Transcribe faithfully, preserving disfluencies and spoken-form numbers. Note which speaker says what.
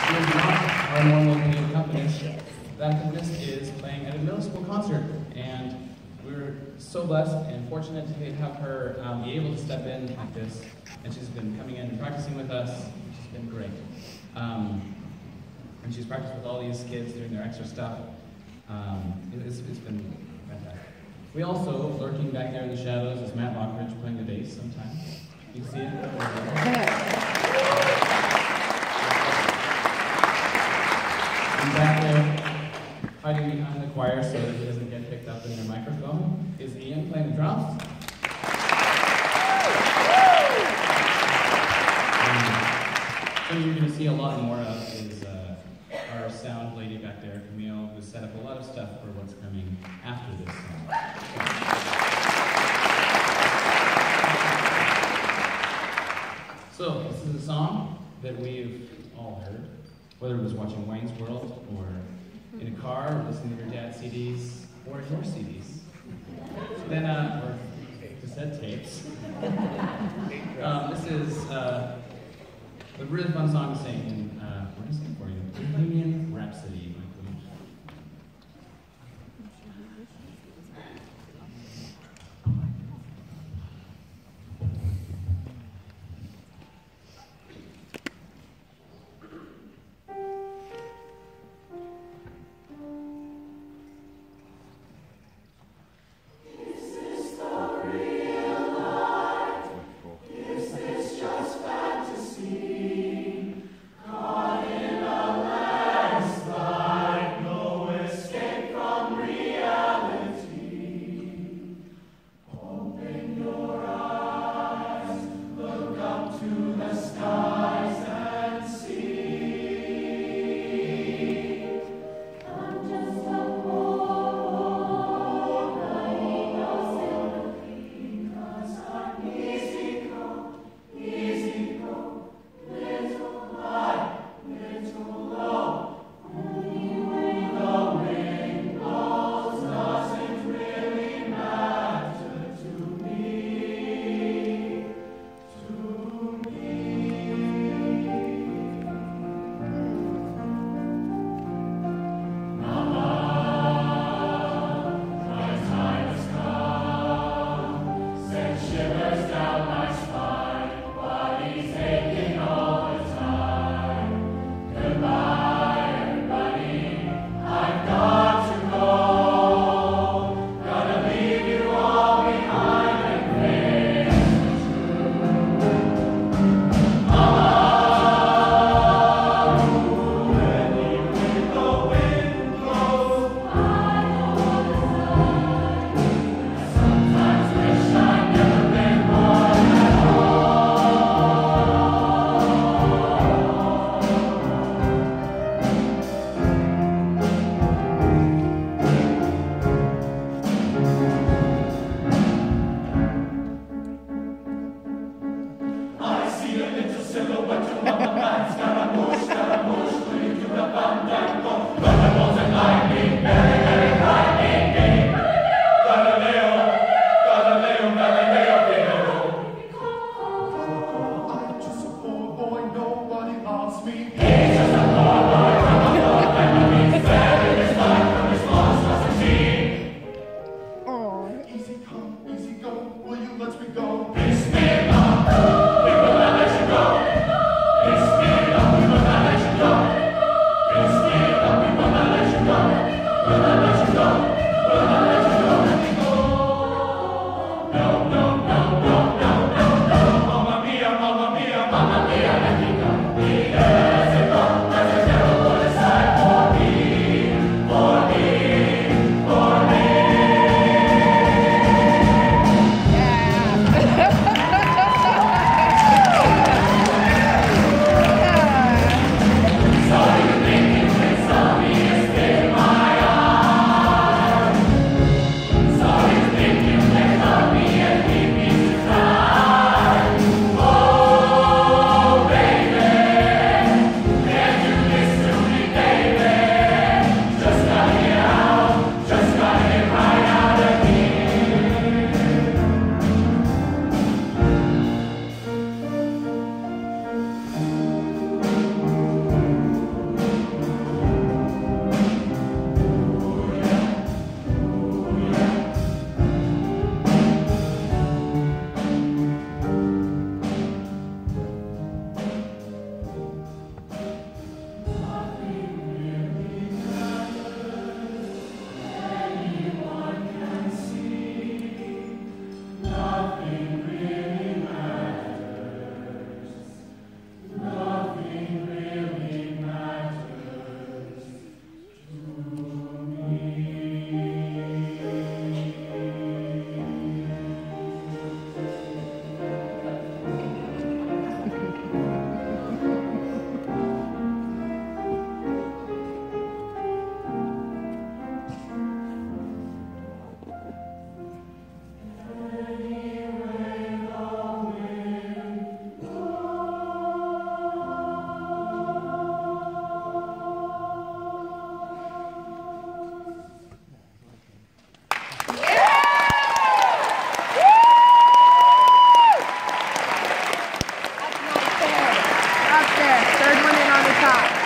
Speaker 1: is not our normal paid accompanist. That accompanist is playing at a middle school concert, and we're so blessed and fortunate to have her um, be able to step in like this. And she's been coming in and practicing with us, which has been great. Um, and she's practiced with all these kids doing their extra stuff. Um, it's, it's been fantastic. We also, lurking back there in the shadows, is Matt Lockridge playing the bass sometimes. You see it? And back there, hiding behind the choir so that he doesn't get picked up in their microphone, is Ian playing the drums. Something you're going to see a lot more of is uh, our sound lady back there, Camille, who set up a lot of stuff for what's coming after this song. So, this is a song that we've all heard, whether it was watching Wayne's World, or in a car, or listening to your dad's C Ds, or your C Ds. Then, uh, or cassette tapes. um, this is uh, a really fun song to sing, and uh, we're going to sing for you. Bohemian Rhapsody.
Speaker 2: Mamma mia, let me go. there. Third one in on the top.